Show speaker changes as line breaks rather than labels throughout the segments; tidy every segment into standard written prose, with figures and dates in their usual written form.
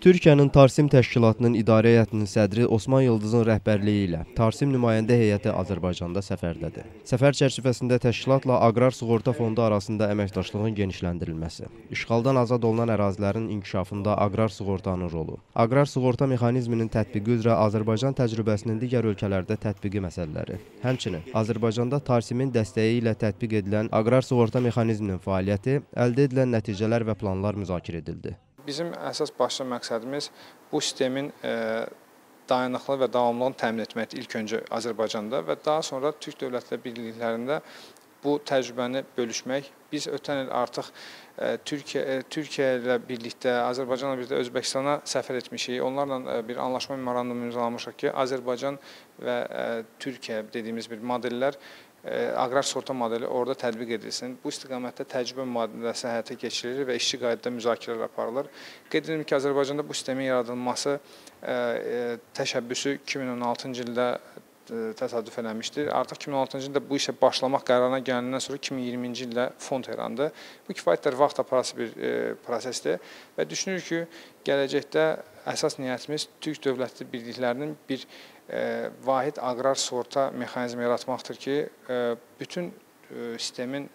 Türkiyənin Tarsim Təşkilatının İdarə Heyətinin sədri Osman Yıldızın rəhbərliyi ilə Tarsim nümayəndə heyəti Azərbaycanda səfərdədir. Səfər çərçivəsində təşkilatla Aqrar Sığorta Fondu arasında əməkdaşlığın genişləndirilməsi, işğaldan azad olunan ərazilərin inkişafında aqrar sığortanın rolu, aqrar sığorta mexanizminin tətbiqi üzrə Azərbaycan təcrübəsinin digər ölkələrdə tətbiqi məsələləri, həmçinin Azərbaycanda Tarsimin dəstəyi ilə tətbiq edilən aqrar sığorta mexanizminin fəaliyyəti, əldə edilən nəticələr və planlar müzakirə edildi.
Bizim əsas başlı məqsədimiz bu sistemin dayanıqlı və davamlılığını təmin etməkdir ilk öncə Azərbaycanda və daha sonra Türk Dövlətləri Birliklərində bu təcrübəni bölüşmək. Biz ötən il artıq Türkiyə ilə birlikdə, Azərbaycanla birlikdə Özbəkistana səfər etmişik. Onlarla bir anlaşma memorandumu imzalamışıq ki, Azərbaycan və Türkiyə dediyimiz bir modellər, aqrar sığorta modeli orada tətbiq edilsin. Bu istiqamətdə təcrübə mübadiləsi həyata keçirilir və işçi qaydada müzakirələr aparılır. Qeyd edim ki, Azərbaycanda bu sistemin yaradılması təşəbbüsü 2016-cı ildə təsadüf eləmişdir. Artıq 2016-cı ildə bu işə başlamaq qərarına gəlindən sonra 2020-ci ildə fond yarandı. Bu kifayət qədər vaxt aparıcı bir prosesdir və düşünürük ki, gələcəkdə əsas niyyətimiz Türk Dövlətləri Birliklərinin bir vahid aqrar sığorta mexanizmi yaratmaqdır ki, bütün sistemin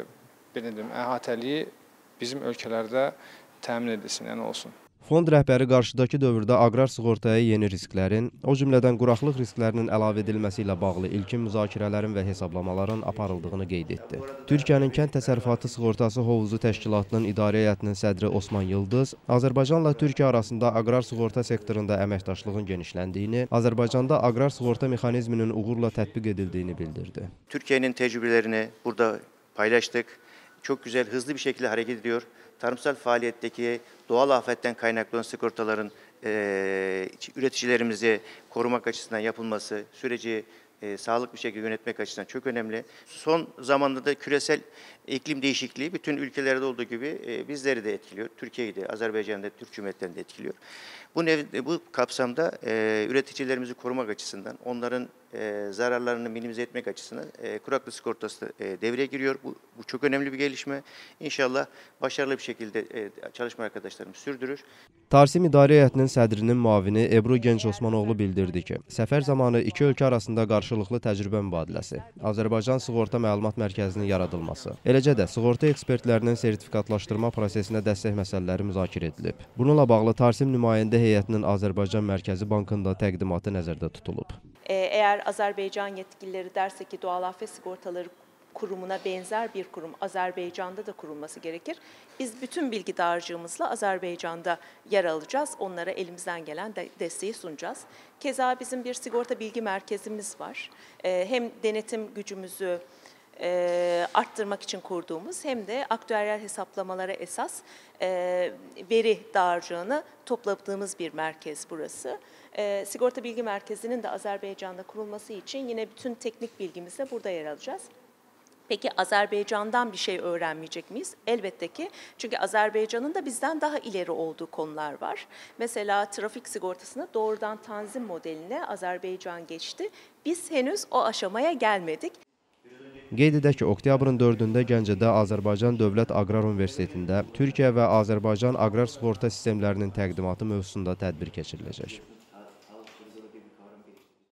əhatəliyi bizim ölkələrdə təmin edilsin, yəni olsun.
Fond rəhbəri qarşıdakı dövrdə aqrar sığortaya yeni risklərin, o cümlədən quraqlıq risklərinin əlavə edilməsi ilə bağlı ilkin müzakirələrin və hesablamaların aparıldığını qeyd etdi. Türkiyənin Kənd Təsərrüfatı Sığortası Hovuzu Təşkilatının İdarə Heyətinin sədri Osman Yıldız, Azərbaycanla Türkiyə arasında aqrar sığorta sektorunda əməkdaşlığın genişləndiyini, Azərbaycanda aqrar sığorta mexanizminin uğurla tətbiq edildiyini bildirdi.
Türkiye'nin tecrübelerini burada paylaştık. Çok güzel, hızlı bir şekilde hareket ediyor. Tarımsal faaliyetteki doğal afetten kaynaklanan sigortaların üreticilerimizi korumak açısından yapılması, süreci sağlıklı bir şekilde yönetmek açısından çok önemli. Son zamanda da küresel iklim değişikliği bütün ülkelerde olduğu gibi bizleri de etkiliyor. Türkiye'yi de, Azerbaycan'da, Türk Cumhuriyetlerini de etkiliyor. Bu kapsamda üreticilerimizi korumak açısından, onların zararlarını minimize etmek açısından kuraklık sigortası devreye giriyor. Bu çok önemli bir gelişme. İnşallah başarılı bir şekilde çalışma arkadaşlarımız sürdürür.
Tarsim İdarə Heyətinin sədrinin müavini Ebru Genç Osmanoğlu bildirdi ki, səfər zamanı iki ölkə arasında qarşılıqlı təcrübə mübadiləsi, Azərbaycan Sığorta Məlumat Mərkəzinin yaradılması, eləcə də sığorta ekspertlərinin sertifikatlaşdırma prosesinə dəstək məsələləri müzakirə edilib. Bununla bağlı Tarsim nümayəndə heyətinin Azərbaycan Mərkəzi Bankında təqdimatı nəzərdə tutulub.
Eğer Azerbaycan yetkilileri derse ki doğal afet sigortaları kurumuna benzer bir kurum Azerbaycan'da da kurulması gerekir. Biz bütün bilgi dağarcığımızla Azerbaycan'da yer alacağız. Onlara elimizden gelen desteği sunacağız. Keza bizim bir sigorta bilgi merkezimiz var. Hem denetim gücümüzü arttırmak için kurduğumuz hem de aktüeryal hesaplamalara esas veri dağarcığını topladığımız bir merkez burası. Sigorta Bilgi Merkezi'nin de Azerbaycan'da kurulması için yine bütün teknik bilgimizle burada yer alacağız. Peki Azerbaycan'dan bir şey öğrenmeyecek miyiz? Elbette ki. Çünkü Azerbaycan'ın da bizden daha ileri olduğu konular var. Mesela trafik sigortasına doğrudan tanzim modeline Azerbaycan geçti. Biz henüz o aşamaya gelmedik.
Qeyd edək ki, oktyabrın 4-də Gəncədə Azərbaycan Dövlət Aqrar Universitetində Türkiyə və Azərbaycan aqrar sığorta sistemlərinin təqdimatı mövzusunda tədbir keçiriləcək.